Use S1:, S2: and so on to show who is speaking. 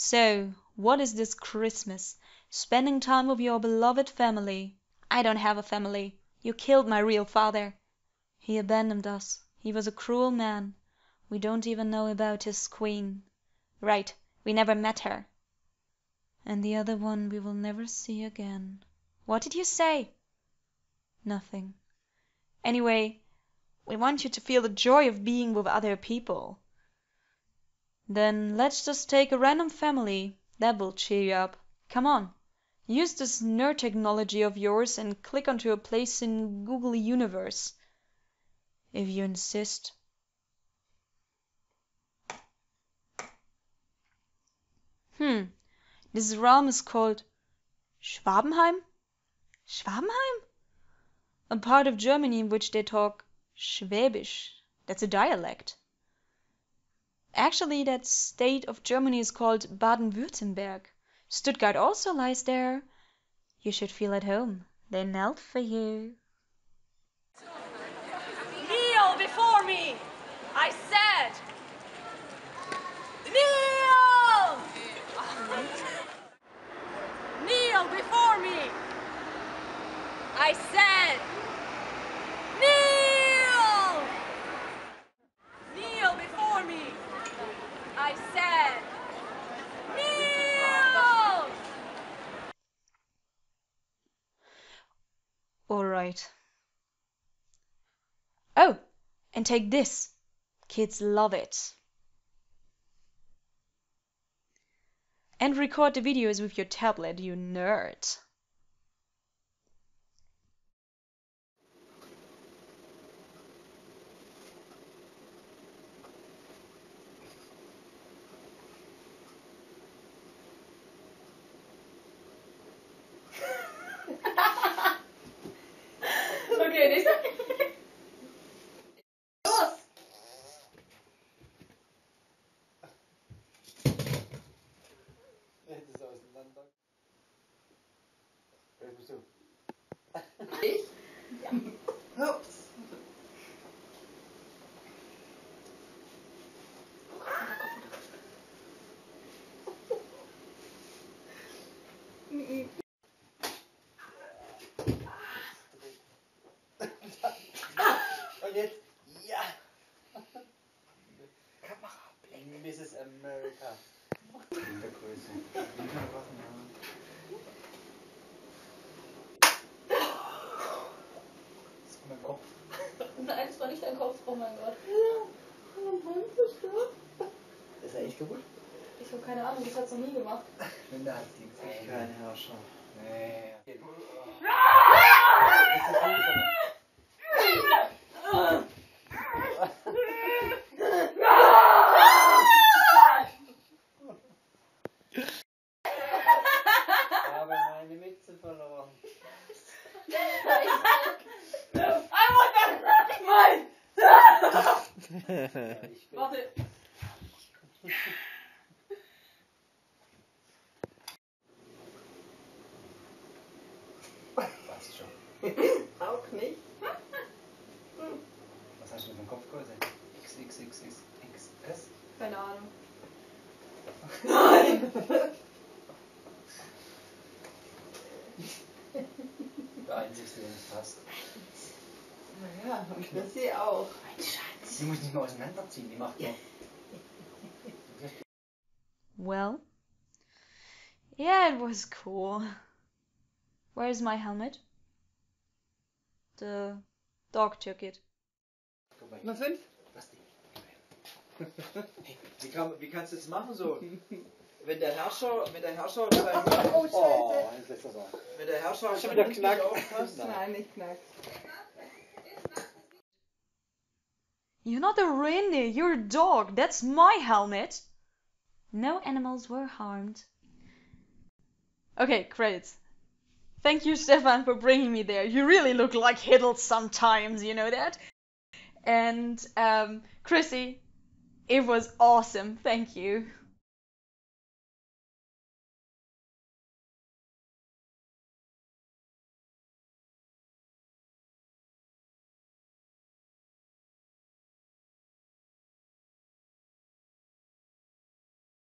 S1: So, what is this Christmas? Spending time with your beloved family. I don't have a family. You killed my real father. He abandoned us. He was a cruel man. We don't even know about his queen. Right, we never met her. And the other one we will never see again. What did you say? Nothing. Anyway, we want you to feel the joy of being with other people. Then let's just take a random family. That will cheer you up. Come on. Use this nerd technology of yours and click onto a place in Google Universe. If you insist. This realm is called Schwabenheim? Schwabenheim? A part of Germany in which they talk Schwäbisch. That's a dialect. Actually, that state of Germany is called Baden-Württemberg. Stuttgart also lies there. You should feel at home. They knelt for you.
S2: Kneel before me! I said! Kneel! Kneel before me! I said! Kneel! Kneel before me! I said! Kneel!
S1: All right. Oh, and take this. Kids love it. And record the videos with your tablet, you nerd.
S3: Okay, nächster. Los!
S4: Das ist auseinander. Wer bist du?
S3: Ich? Ja. Ups.
S4: Und jetzt? Ja! Kamera, Mrs. America. In der Größe. Das ist mein Kopf.
S3: Nein, das war nicht dein Kopf, oh mein Gott.
S4: Ist er echt kaputt?
S3: Ich habe keine Ahnung, das hat's noch nie gemacht.
S4: Wenn der hat die Zeit. Kein Herrscher. Nee. Ich habe meine Mütze verloren.
S3: Warte.
S4: Passt schon.
S3: Auch nicht.
S4: Was hast du denn für Kopfgröße? XXXXXS?
S3: Keine Ahnung.
S4: Der einzigste, der nicht passt.
S3: Naja, und das sie auch.
S4: Mein Schatz. Die muss nicht mehr auseinanderziehen, die macht nur.
S1: Well, yeah, it was cool. Where's my helmet? The dog took it.
S3: Mal 5?
S4: Was die? Hey, wie kannst du das machen so? Wenn der Herrscher sein
S3: Oh, Scheiße.
S4: jetzt lässt das auch.
S5: Wenn der Herrscher
S4: Schon wieder
S5: nicht
S4: knackt.
S5: aufpasst.
S3: Nein, nicht knackt.
S1: You're not a reindeer, you're a dog. That's my helmet. No animals were harmed. Okay, credits. Thank you, Stefan, for bringing me there. You really look like Hiddle sometimes, you know that? And Chrissy, it was awesome. Thank you.